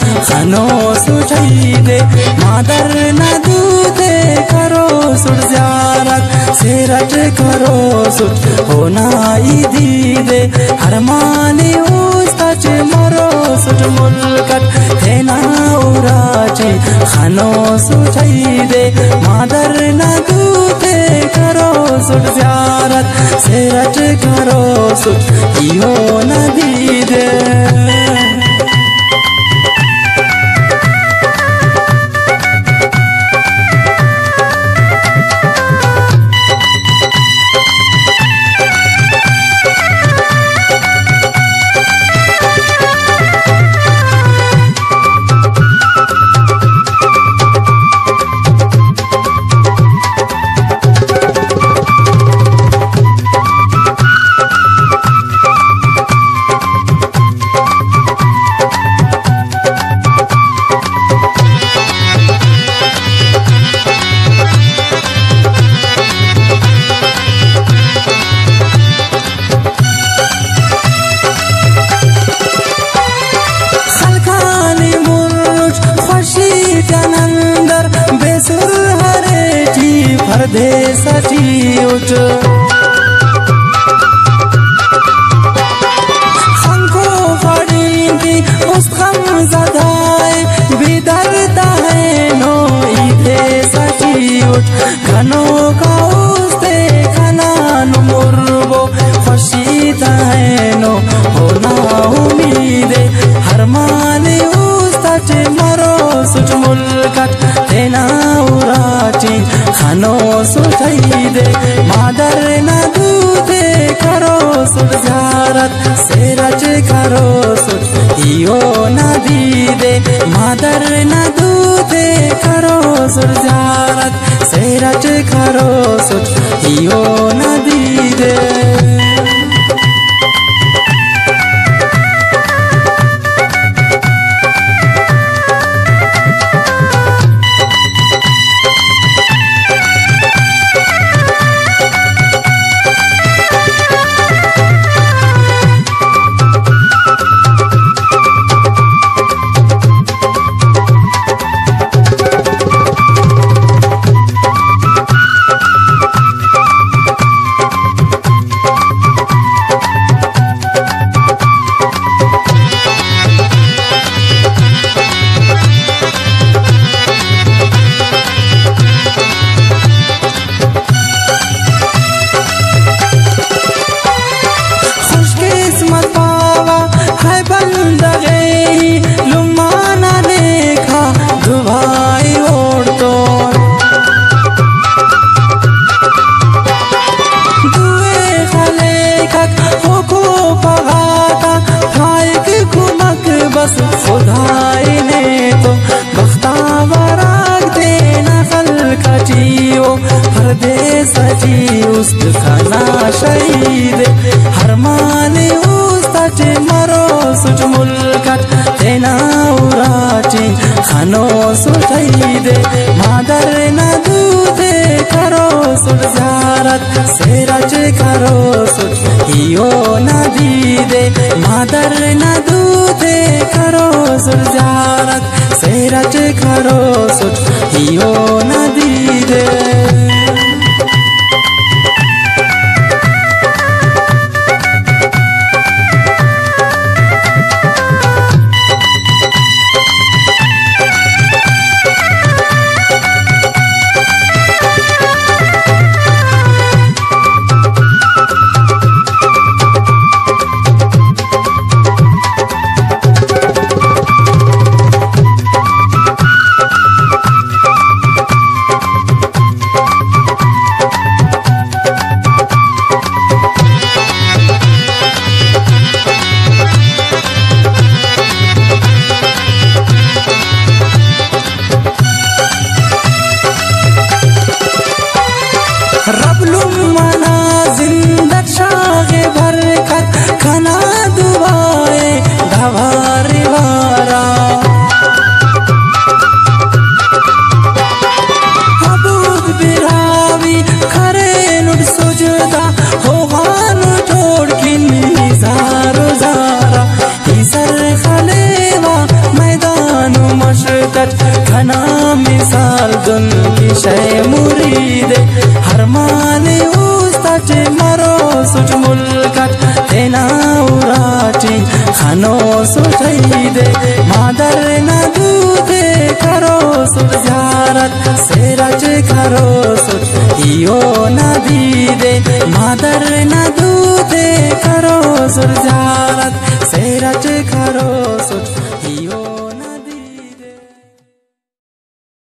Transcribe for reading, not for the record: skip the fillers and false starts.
खानो सुठाइदे मादर न दूधे करो सुट ज़ियारत सेरट करो सुट होना ईदीदे हरमानी उस्तच मरो सुट मुल्कट तेना उराची खानो सुठाइदे मादर न दूधे करो सुट ज़ियारत सेरट करो सुट इहो न दीदे परदेसाची उठ खंको फड़ींदी उस खम ज़दाए बिदरदा है नो इदेसाची उठ घनो का उस्ते खनान मुर्बो खुशीदा है नो होना उम्मीदे हर माने उस्तच मरो सुच मुल्कट तेना उराची खानो सुठाइदे मादर न दूधे करो सुट ज़ियारत सेरट करो सुट इहो न दीदे मादर न दूधे करो सुट ज़ियारत सेरट करो सुट इहो न दीदे परदेसाची उस्त खाना शहीद हर माने उस्तच मरो सुच मुल्कट तेना उराची खानो सुठाइदे मादर न दूधे करो सुट ज़ियारत सेरट करो सुट इहो न दीदे मादर न दूधे करो सुट ज़ियारत सेरट करो सुट इहो न दीदे कट घना मिसाल दुन की शय मुरीद हर माने उस्ताद मरो सुट मुल्कत तेना उराटी खानो सुठाई दे मादर न दूधे करो सुट जारत सेरज करो सुट इयो न दी दे मादर न दूधे करो सुट जारत सेरज करो सुट